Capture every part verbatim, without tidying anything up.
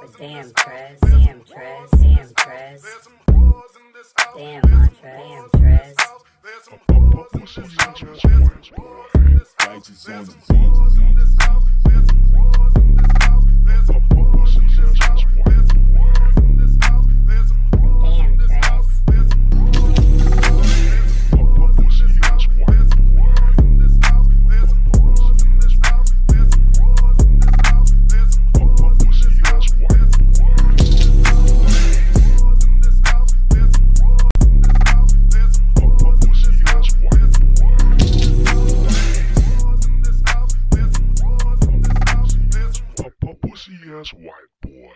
Damn Trez, damn Trez, damn Trez, damn Montrez, damn Trez. Pussy Ass Whiteboy, Righteous on the beat. Pussy Ass Whiteboy.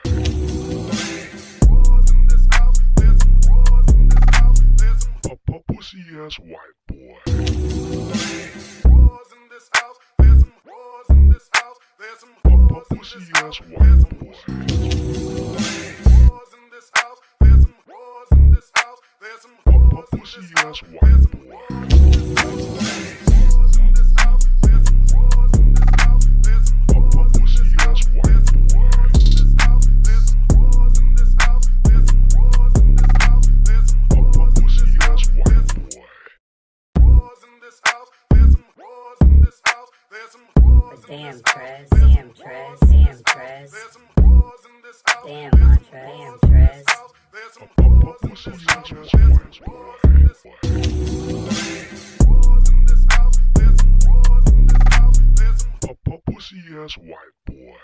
Pussy Ass Whiteboy. Pussy Ass Whiteboy. Pussy Ass Whiteboy. Damn Trez, damn Trez, damn Trez, damn Montrez, damn Trez. Pussy Ass Whiteboy. Pussy Ass Whiteboy.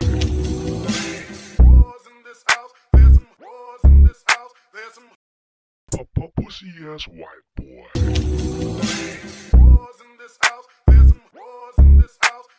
Pussy Ass Whiteboy.